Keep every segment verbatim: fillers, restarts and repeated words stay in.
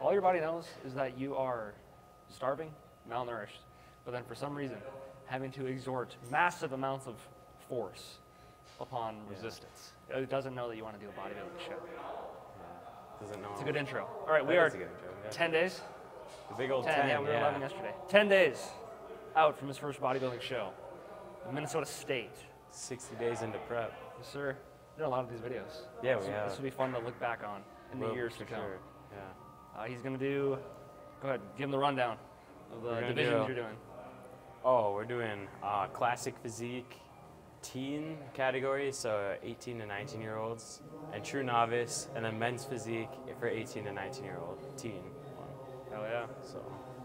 all your body knows is that you are starving, malnourished, but then for some reason, having to exert massive amounts of force upon yeah. resistance. It doesn't know that you want to do a bodybuilding show. Yeah. Doesn't know. It's a good intro. All right, we that are intro, yeah. ten days. The big old ten. ten. Yeah, we were yeah. eleven yesterday. ten days out from his first bodybuilding show in Minnesota State. sixty days into prep. Yes, sir. Did a lot of these videos. Yeah, we this, have. This will be fun to look back on in well, the years to come. Sure. Yeah. Uh, he's going to do, go ahead, give him the rundown of the divisions do, you're doing. Oh, we're doing uh, classic physique teen category, so eighteen to nineteen year olds, and true novice, and then men's physique for eighteen to nineteen year old teen one. Hell yeah. So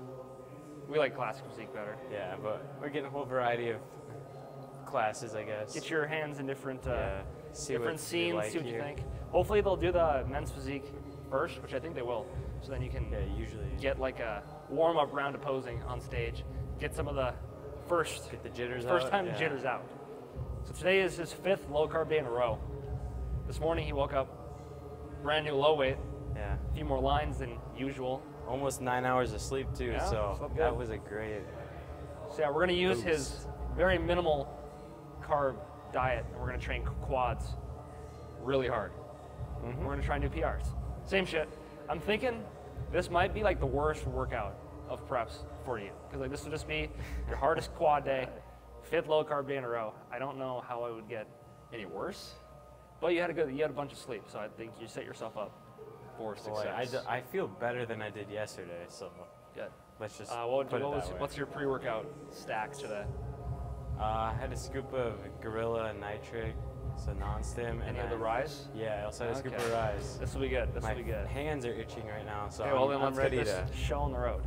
we like classic physique better. Yeah, but we're getting a whole variety of classes, I guess. Get your hands in different, uh, yeah. see different scenes, like see what here. you think. Hopefully they'll do the men's physique first, which I think they will, so then you can yeah, usually get like a warm-up round of posing on stage, get some of the first, get the jitters first out. time yeah. jitters out. So today is his fifth low-carb day in a row. This morning he woke up brand new low weight, yeah. a few more lines than usual. Almost nine hours of sleep too, yeah, so that was a great. So yeah, we're gonna use boost. his very minimal carb diet, and we're gonna train quads really hard. Mm-hmm. We're gonna try new P Rs. Same shit. I'm thinking this might be like the worst workout of preps for you, because like this will just be your hardest quad day, fifth low carb day in a row. I don't know how I would get any worse, but you had a good, you had a bunch of sleep, so I think you set yourself up for success. Boy, I, I feel better than I did yesterday, so good. Let's just uh, what, put what it was, that way. What's your pre-workout stack today? Uh, I had a scoop of Gorilla Nitric, so non-stim. Any and of the Rise? Yeah, I also had a okay. scoop of Rise. This will be good. This My will be good. hands are itching right now, so okay, well, I'm, then I'm let's get ready this to show on the road.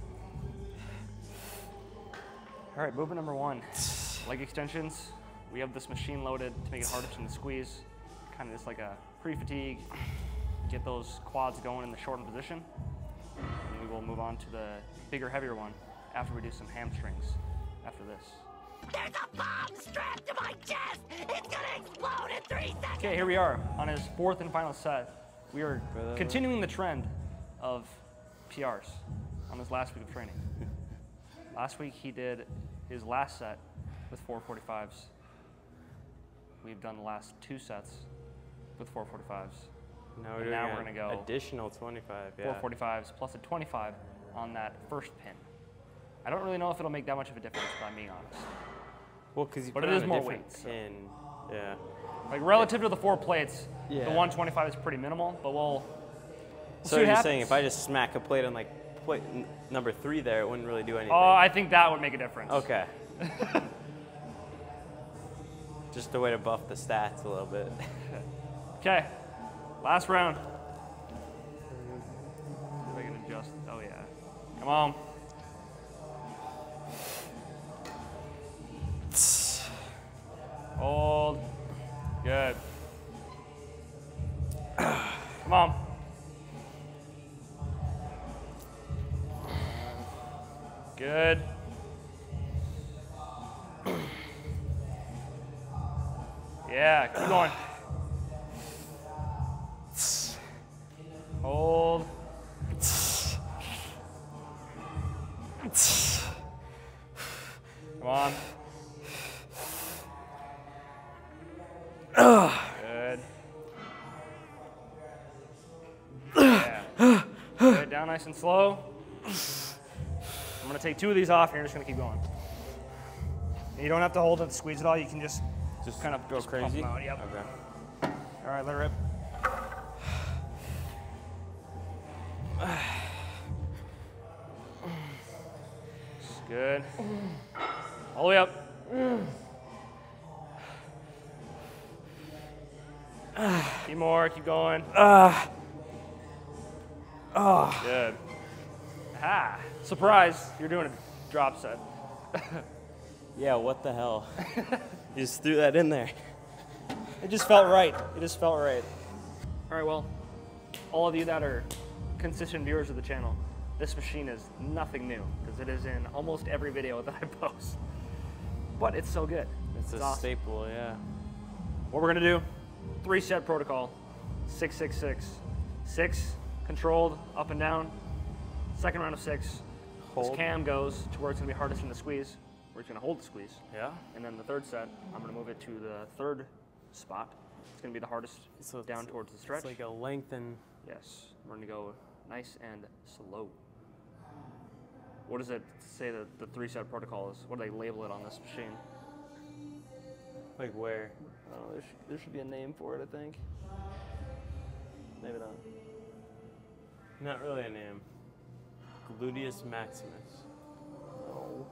All right, movement number one, leg extensions. We have this machine loaded to make it harder to squeeze, kind of just like a pre-fatigue, get those quads going in the shortened position. And we will move on to the bigger, heavier one after we do some hamstrings after this. There's a bomb strapped to my chest! It's gonna explode in three seconds! Okay, here we are on his fourth and final set. We are continuing the trend of P Rs on his last week of training. Last week he did his last set with four forty-fives. We've done the last two sets with four forty-fives. Now we're, and doing now we're gonna go additional twenty-five. Yeah. four forty-fives plus a twenty-five on that first pin. I don't really know if it'll make that much of a difference, if I'm being honest. Well, because you but put it on is a more different weight. So. pin. Yeah. Like relative to the four plates, Yeah. the one twenty-five is pretty minimal, but we'll. we'll So see what you're happens. saying if I just smack a plate on like plate n number three there, it wouldn't really do anything? Oh, I think that would make a difference. Okay. Just a way to buff the stats a little bit. Okay, last round. See if I can adjust. Oh yeah. Come on. Hold. Good. Come on. Good. Yeah, keep going. Hold. Come on. Good. Yeah. Put it down nice and slow. I'm gonna take two of these off and you're just gonna keep going. And you don't have to hold it, squeeze it all, you can just Just kind of go just pump crazy? them out. Yep. Okay. All right, let it rip. Good. All the way up. Keep more, keep going. Uh, oh. Good. Ah, surprise, you're doing a drop set. Yeah, what the hell? You just threw that in there. It just felt right. It just felt right. All right, well, all of you that are consistent viewers of the channel, this machine is nothing new because it is in almost every video that I post. But it's so good. It's, It's a awesome. staple, yeah. What we're gonna do, three set protocol, six, six, six. Six, controlled, up and down, Second round of six. Hold. This cam goes to where it's gonna be hardest in the squeeze, where it's gonna hold the squeeze. Yeah. And then the third set, I'm gonna move it to the third spot. It's gonna be the hardest So down it's- towards the stretch. It's like a lengthen. Yes, we're gonna go nice and slow. What does it say that the three set protocol is? What do they label it on this machine? Like where? Oh, there, sh there should be a name for it, I think. Maybe not. Not really a name. Gluteus maximus. No.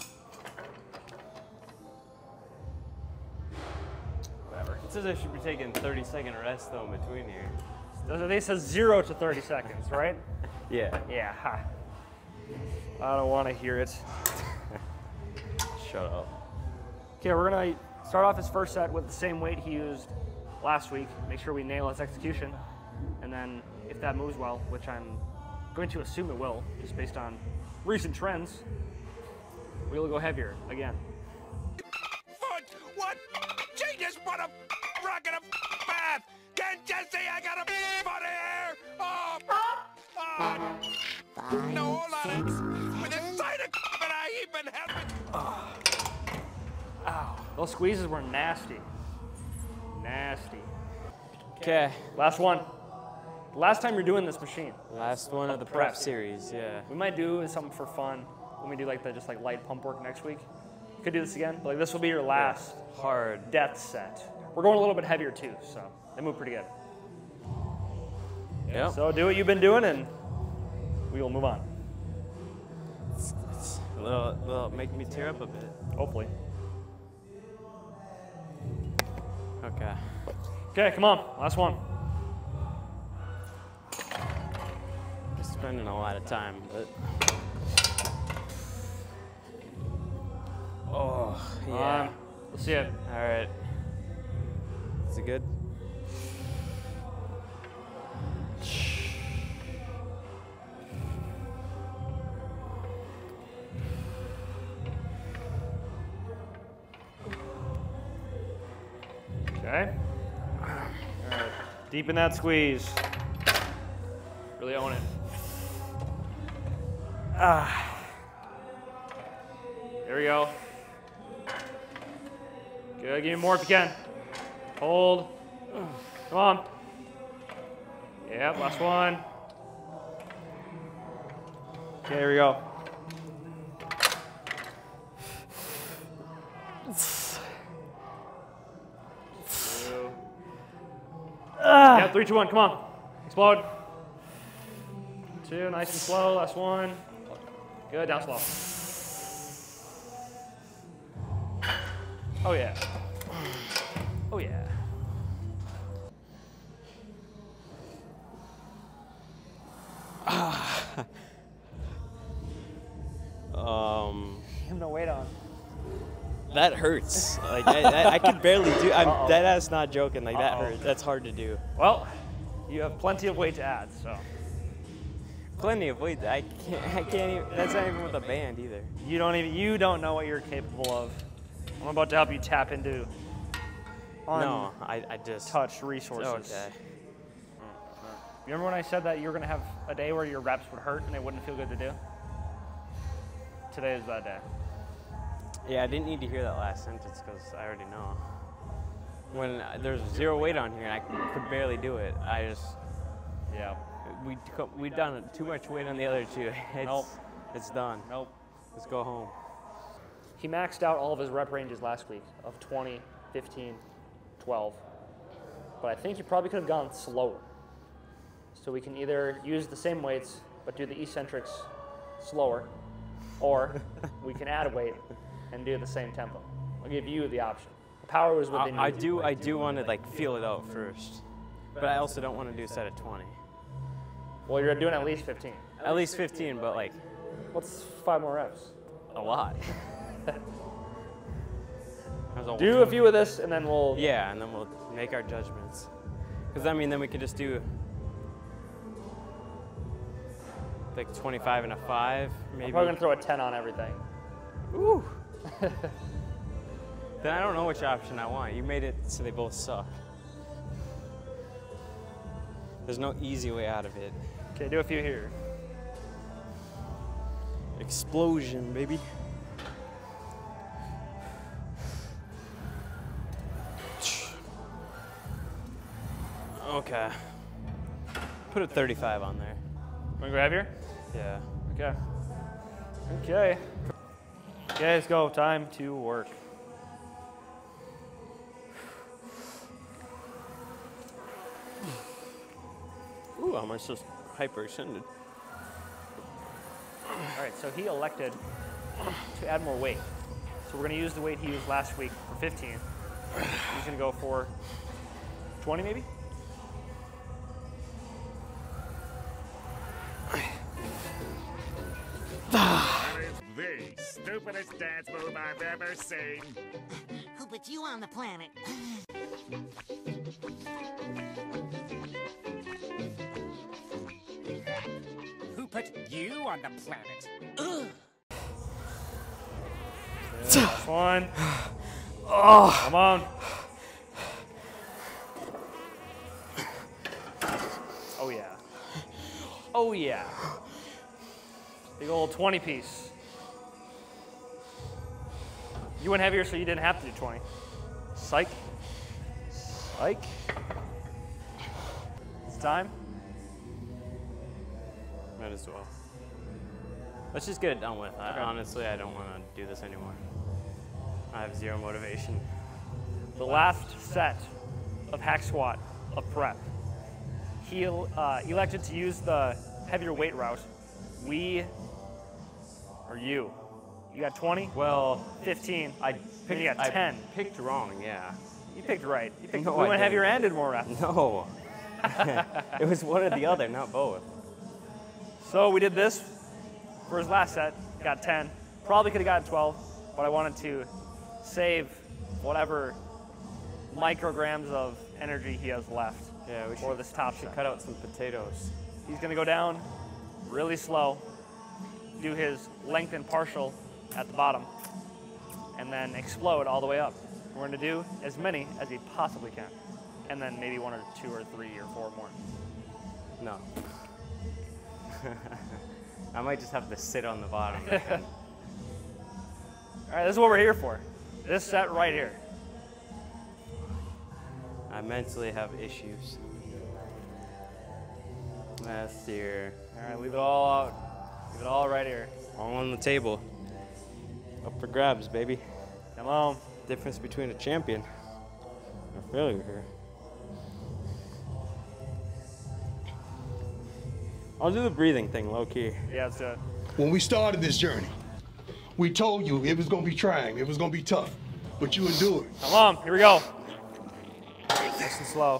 Whatever. It says I should be taking thirty second rest though in between here. They says zero to thirty seconds, right? Yeah. Yeah. Ha. I don't want to hear it. Shut up. Okay, we're gonna start off his first set with the same weight he used last week. Make sure we nail his execution, and then if that moves well, which I'm going to assume it will, just based on recent trends, we'll go heavier again. Foot, what? Genius, what a rocket of path! Can't you see I got a foot here? Oh, oh. Five, No, hold on. six, With seven. inside a but I even have it. Ow. Those squeezes were nasty. Nasty. Okay. Last one. Last time you're doing this machine. Last one of the Prep. prep series. Yeah. We might do something for fun when we do like the just like light pump work next week. Could do this again, but like this will be your last Hard. death set. We're going a little bit heavier too, so they move pretty good. Yep. So do what you've been doing and we will move on. It's a little, little make me tear up a bit. Hopefully. Okay. Okay, come on, last one. We're spending a lot of time, but. Oh, yeah. Um, let's see it. All right. Is it good? Okay. All right. Deep in that squeeze. Really own it. Ah. There we go. Good. Give me more if you can. Hold. Come on. Yep. Last one. Okay. Here we go. Two. Yeah, three, two, one. Come on. Explode. Two. Nice and slow. Last one. Good. Down slow. Oh yeah. Oh yeah. Um, Have no weight on. that hurts. Like I, I, I can barely do. I'm Uh-oh. dead ass not joking. Like that Uh-oh. hurts. That's hard to do. Well, you have plenty of weight to add, so Plenty of weight. I can't. I can't even. That's not even with a band either. you don't even you don't know what you're capable of. I'm about to help you tap into No, I, I just. untouched resources. Okay. You remember when I said that you were gonna have a day where your reps would hurt and they wouldn't feel good to do? Today is that day. Yeah, I didn't need to hear that last sentence because I already know. When uh, there's zero weight on here and I could barely do it, I just Yeah. we we done too much weight on the other two. It's, Nope. It's done. Nope. Let's go home. He maxed out all of his rep ranges last week of twenty, fifteen, twelve. But I think you probably could have gone slower. So we can either use the same weights but do the eccentrics slower, or we can add a weight and do the same tempo. I'll give you the option. The power was within you. I, I do I do want to like feel it out first, but I also don't want to do a set of twenty. Well, you're doing at least fifteen. At least fifteen, but like What's five more reps? a lot. There's a- Do a few of this and then we'll. Yeah, and then we'll make our judgments. Because I mean, then we could just do like twenty-five and a five, maybe. I'm probably gonna throw a ten on everything. Ooh. Then I don't know which option I want. You made it so they both suck. There's no easy way out of it. Okay, do a few here. Explosion, baby. Okay. Put a thirty-five on there. Wanna go heavier? Yeah. Okay. Okay. Okay, let's go. Time to work. Ooh, I'm just hyper-extended. All right, so he elected to add more weight. So we're gonna use the weight he used last week for fifteen. He's gonna go for twenty maybe? That is the stupidest dance move I've ever seen. Who put you on the planet? Who put you on the planet? Last one. Oh, come on. Oh yeah. Oh yeah. Big old twenty piece. You went heavier so you didn't have to do twenty. Psych. Psych. It's time. Might as well. Let's just get it done with. I, Okay. honestly, I don't want to do this anymore. I have zero motivation. The last set of hack squat of prep. He uh, elected to use the heavier weight route. We, or you, you got twenty, Well, fifteen, I then picked, you got I ten. picked wrong, yeah. You picked right. You picked, No, we I went heavier didn't. and did more reps. No. It was one or the other, not both. So we did this for his last set, got ten. Probably could have gotten twelve, but I wanted to save whatever micrograms of energy he has left Yeah, we for should, this top should set. cut out some potatoes. He's gonna go down really slow, do his lengthen partial at the bottom, and then explode all the way up. We're gonna do as many as he possibly can, and then maybe one or two or three or four more. No. I might just have to sit on the bottom. All right, this is what we're here for. This set right here. I mentally have issues. Last year, All right, leave it all out. Leave it all right here. all on the table. Up for grabs, baby. Come on. Difference between a champion and a failure here. I'll do the breathing thing low key. Yeah, let's do it. When we started this journey, we told you it was gonna be trying, it was gonna be tough, but you endured. Come on, here we go. Nice and slow.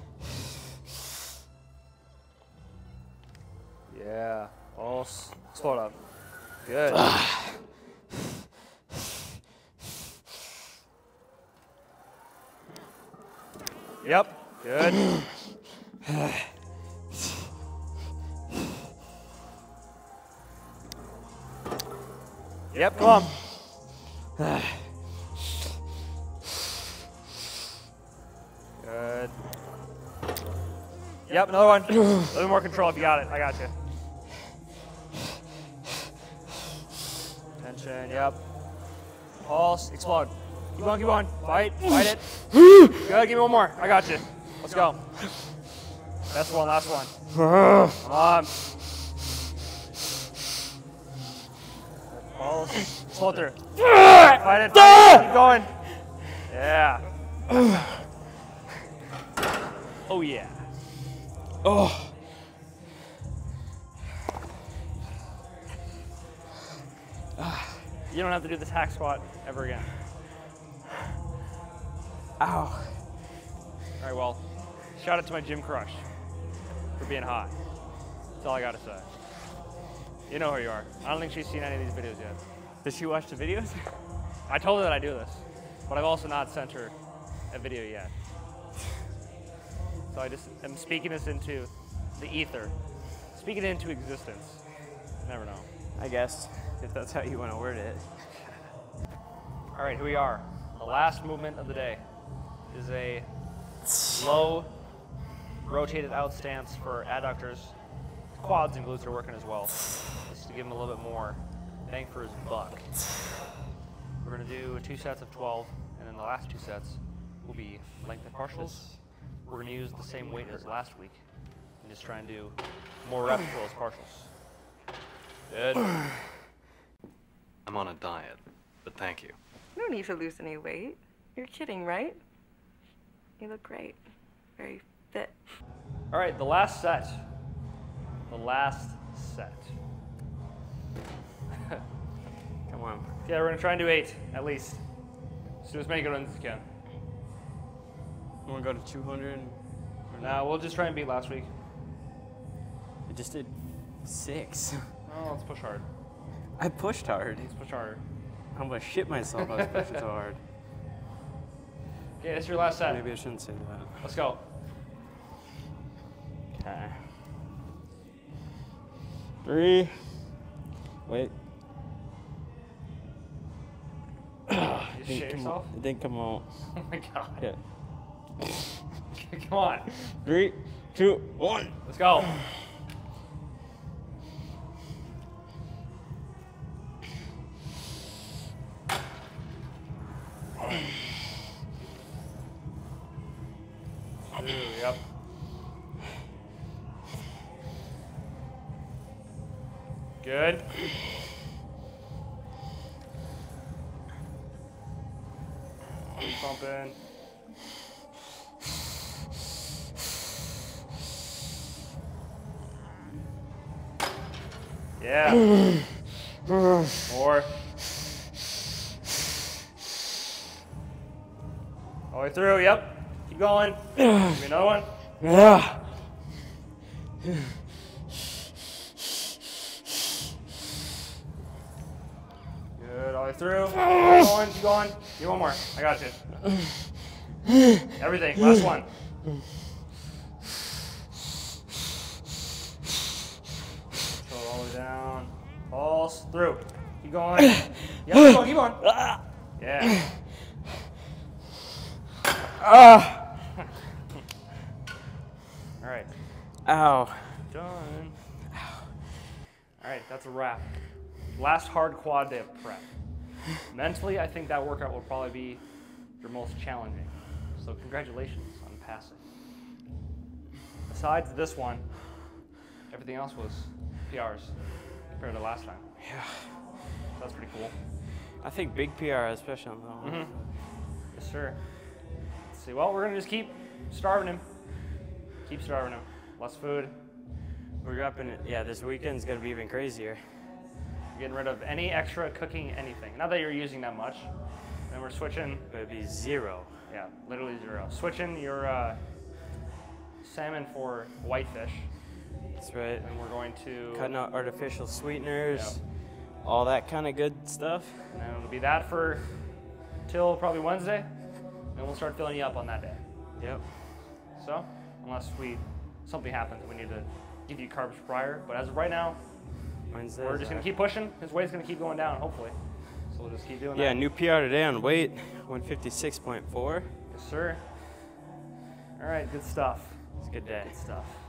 Yeah, pulse. Slow it up. Good. Yep, good. Yep, come on. Good. Yep, another one. A little more control if you got it. I got you. Tension, yep. Pulse, explode. Keep on, keep on. Fight, fight it. Good, give me one more. I got you. Let's go. Last one, last one. Come on. Pulse, slow through. Fight it, fight it. Keep going. Yeah. Oh, yeah. Oh. You don't have to do this hack squat ever again. Ow. All right, well, shout out to my gym crush for being hot. That's all I gotta say. You know who you are. I don't think she's seen any of these videos yet. Did she watch the videos? I told her that I do this, but I've also not sent her a video yet. So I just am speaking this into the ether, speaking it into existence. Never know. I guess, if that's how you want to word it. All right, here we are. The last movement of the day is a low rotated out stance for adductors. Quads and glutes are working as well, just to give them a little bit more bang for his buck. We're gonna do two sets of twelve, and then the last two sets will be length and partials. We're gonna use the same weight as last week, and just try and do more reps for those partials. Good. I'm on a diet, but thank you. No need to lose any weight. You're kidding, right? You look great. Very fit. All right, the last set. The last set. Come on. Yeah, we're gonna try and do eight, at least. Let's do as many good ones as we can. You want to go to two hundred? Nah, we'll just try and beat last week. I just did six. Oh, let's push hard. I pushed hard. Let's push harder. I'm gonna shit myself. I was pushing so hard. Okay, that's your last set. Maybe I shouldn't say that. Let's go. Okay. Three. Wait. You It just didn't shit come yourself? out. It didn't come out. Oh my god. Yeah. Come on. Three, two, one. Let's go. Two, yep. Good. Keep pumping. Yeah. More. All the way through, yep. Keep going. Give me another one. Yeah. Good, all the way through. Keep going, keep going. Get one more. I got you. Everything, last one. Control it all the way down. Pulse through. Keep going. Yeah, keep going, keep going. Yeah. Ah. All right. Ow. Done. All right, that's a wrap. Last hard quad day of prep. Mentally, I think that workout will probably be your most challenging. So congratulations on passing. Besides this one, everything else was P Rs compared to last time. Yeah. So that's pretty cool. I think big P R, especially on that one. Mm-hmm. Yes, sir. Let's see. Well, we're gonna just keep starving him. Keep starving him. Less food. We're up in it. Yeah, this weekend's gonna be even crazier. Getting rid of any extra cooking, anything. Not that you're using that much. Then we're switching. But it'd be zero. Yeah, literally zero. Switching your uh, salmon for whitefish. That's right. And we're going to Cutting out artificial sweeteners, Yep. all that kind of good stuff. And then it'll be that for till probably Wednesday. And we'll start filling you up on that day. Yep. So, unless we something happens, we need to give you carbs prior. But as of right now, Wednesday. we're just gonna keep pushing. His weight's gonna keep going down, hopefully. So we'll just keep doing Yeah, that. new P R today on weight, one fifty-six point four. Yes, sir. All right, good stuff. It's a good day. Good stuff.